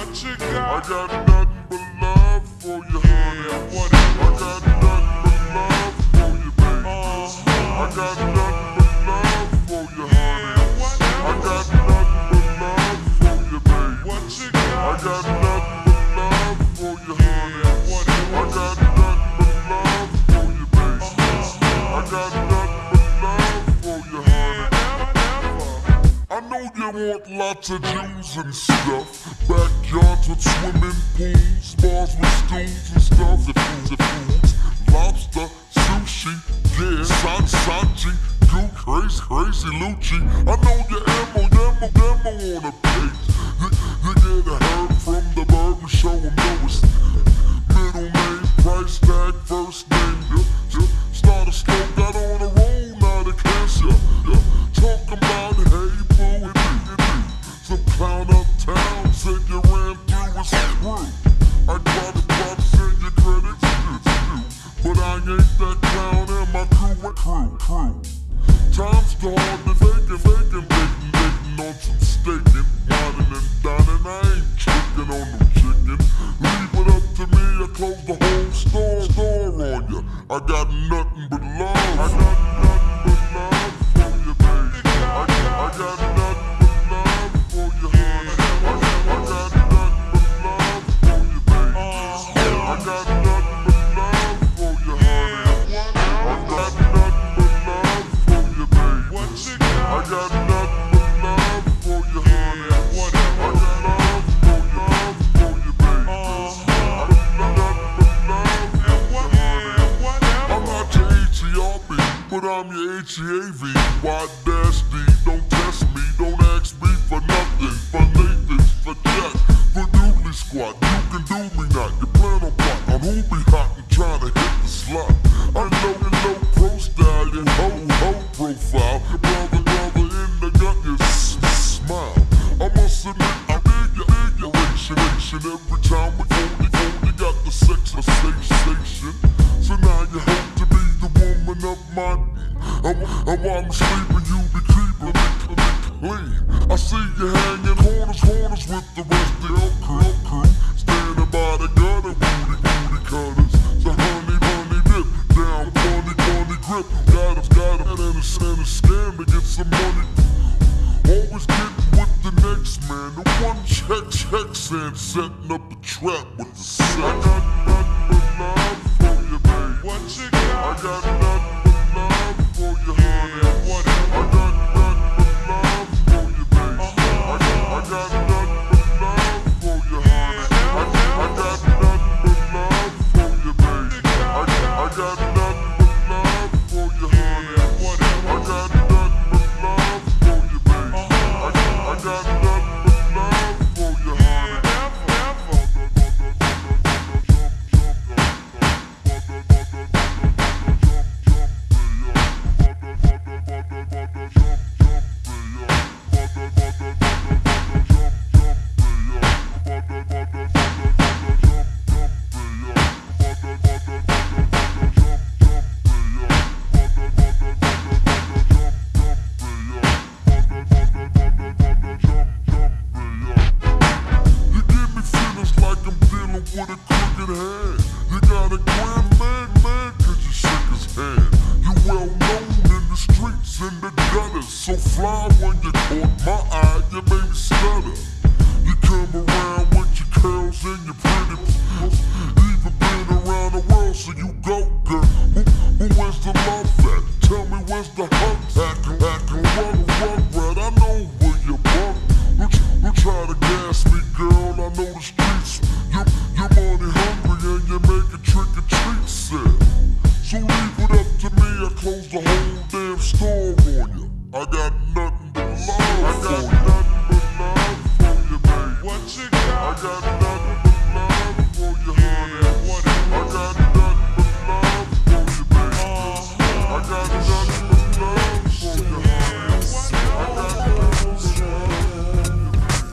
What you got? I got nothing but love for you, honey. I got nothing but love for you, baby. I got nothing but love for you, honey. I got nothing but love for you, baby. What you got? I got nothing but love for you, honey. I got nothing but love for you, baby. I got nothing but love for you, honey. I know you want lots of Jews and stuff, backyards with swimming pools, bars with stools and stuff, the foods, lobster, sushi, yeah, sansachi, goo, crazy Lucci. I know your ammo on a page. You get a herb from the barber, show him know it's middle name, price tag, first name, yeah. Start a slow, got on a roll, now the cash, yeah. Talking about hey boo, some clown uptown said you ran through a screw. I got the props and your credits, but I ain't that clown and my crew. Times go hard to faking, baiting on some staking, whining and dining. I ain't tricking on no chicken. Leave it up to me, I close the whole store on ya. I got nothing but love. I got nothing but love for you, baby. I got nothing but love for you, honey. I got nothing but love for you, baby. I got nothing but love for you, honey. I got nothing but love for you, baby. What you got? I got nothing but love for you, honey. I got love for you, baby. I got nothing but love for you, honey. I'm not your HERB, but I'm your HEAV. Y-D, don't test me, don't ask me for nothing. For Nathan's, for Jack, for Dooley Squad. You can do me not, you plan on plot on who be hot and trying to hit the slot. I know you low pro stallion, ho profile. Brother in the gut, you smile. I must admit, I dig your ration every time we phony got the sex sensation. So now you hope to be the woman of my dream. And while I'm sleeping, you be creeping me clean. I see you hanging corners with the rest of your crew. Standing by the gutter, booty cutters. So honey dip, down funny grip. Got him, and a scam to get some money. Always getting with the next man. The one checks and setting up a trap with the sex. I got nothing but love for you, baby. What you got? I got nothing but love for you, honey. I got nothing but love for you, baby. I got nothing but love for you, honey. I got nothing but love for you, baby. I got nothing but love for you, honey. I got nothing but love for you, baby. I got nothing but love for you, honey. With a crooked hand, you got a grand man, cause you shook his hand. You well known in the streets, in the gutters, so fly when you caught my eye, you made me stutter. You come around with your curls and your pretty even been around the world, so you go, girl. Where's the love at? Tell me where's the hug